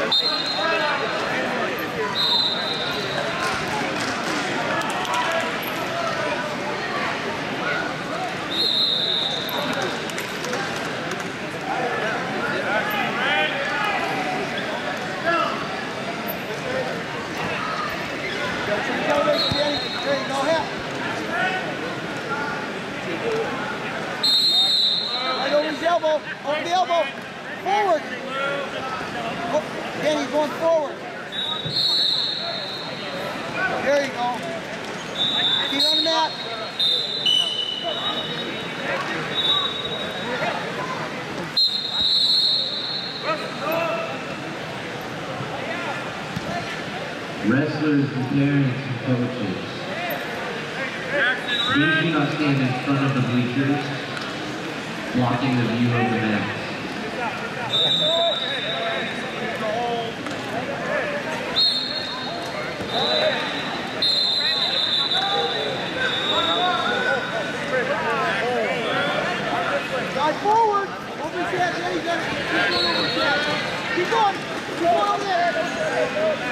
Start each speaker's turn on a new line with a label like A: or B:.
A: Over the elbow, forward. Oh, Danny's going forward. There you go. Feet on the mat.
B: Wrestlers and parents and coaches, please do not stand in front of the bleachers, blocking the view of the mat.
A: Guys forward. Over his head. There you go. Keep going over his head. Keep going over there.